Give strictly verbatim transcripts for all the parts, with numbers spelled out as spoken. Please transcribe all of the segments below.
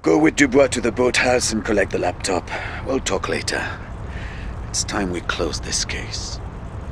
Go with Dubois to the boathouse and collect the laptop. We'll talk later. It's time we close this case.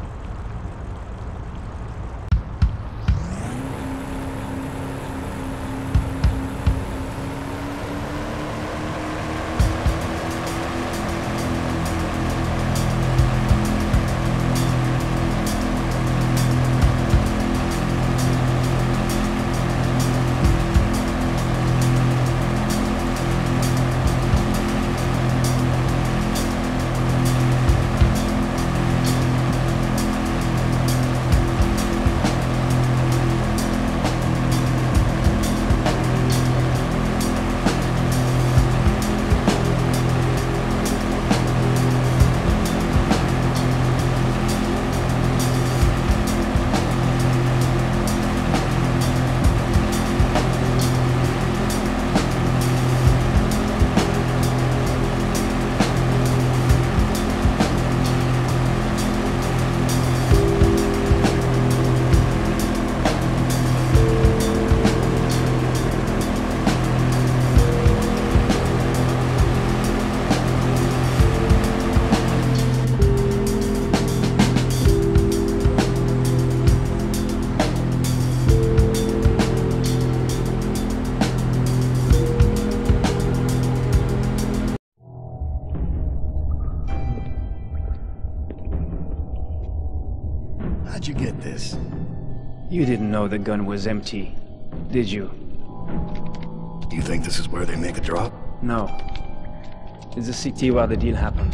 How'd you get this? You didn't know the gun was empty, did you? Do you think this is where they make a drop? No. It's the city where the deal happened.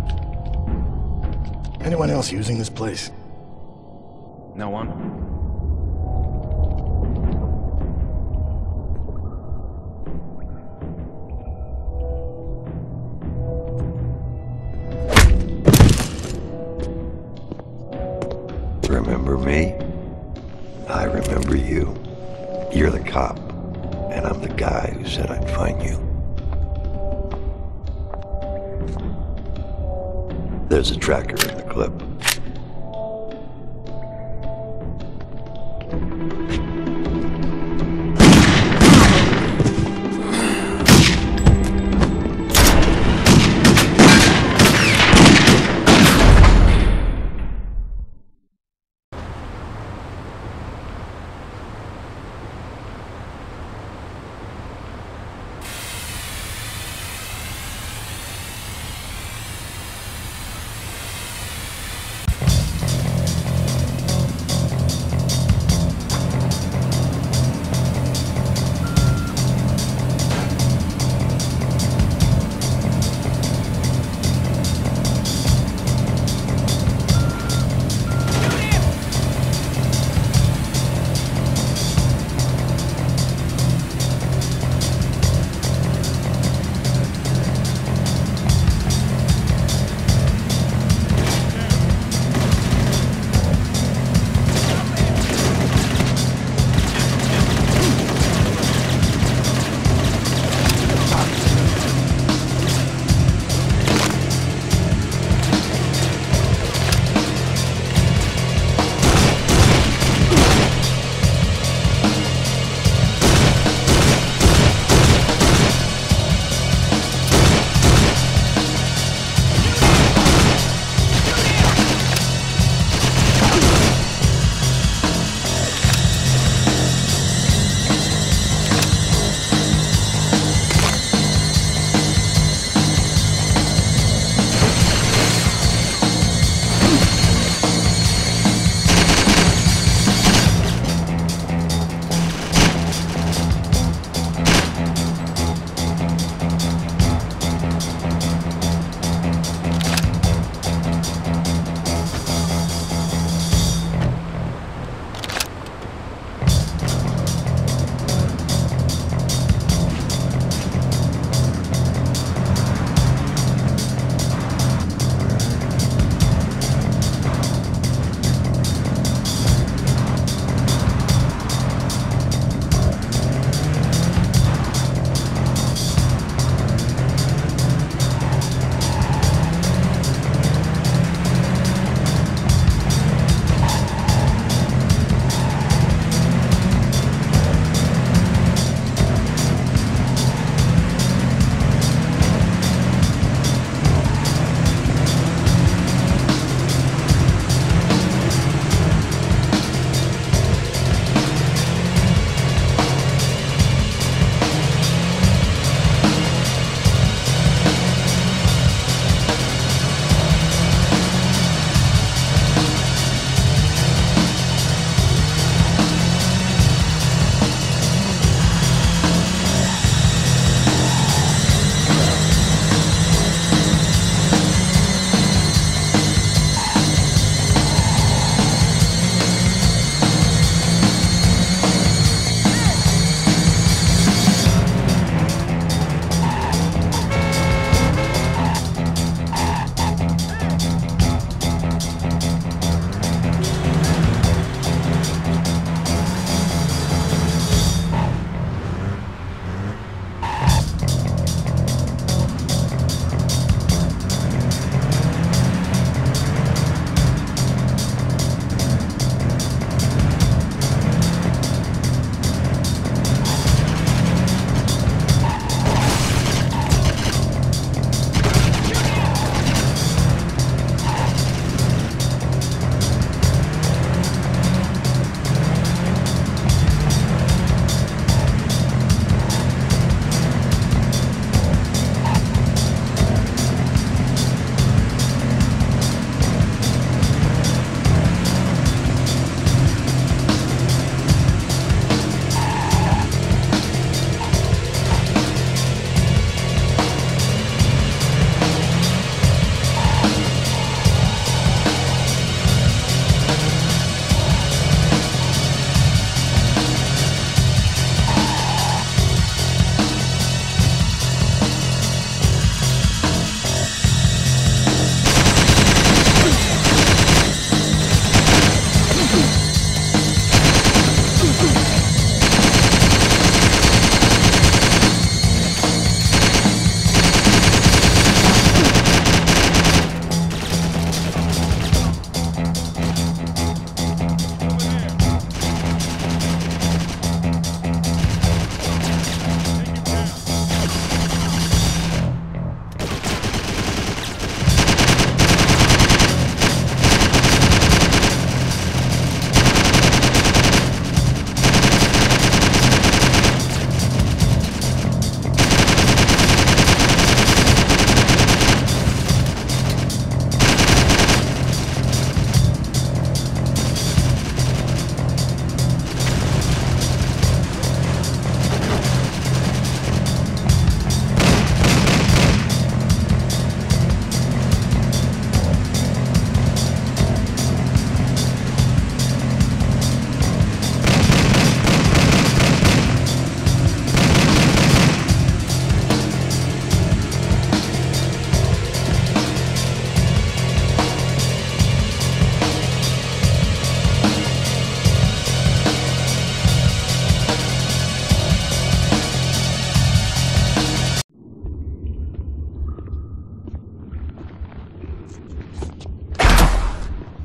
Anyone else using this place? No one? Remember me? I remember you. You're the cop, and I'm the guy who said I'd find you. There's a tracker in the clip.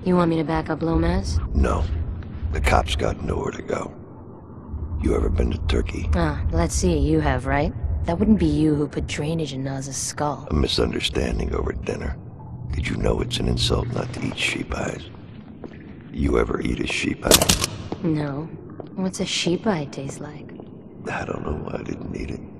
You want me to back up Lomas? No. The cops got nowhere to go. You ever been to Turkey? Ah, let's see, you have, right? That wouldn't be you who put drainage in Naz's skull. A misunderstanding over dinner. Did you know it's an insult not to eat sheep eyes? You ever eat a sheep eye? No. What's a sheep eye taste like? I don't know why I didn't eat it.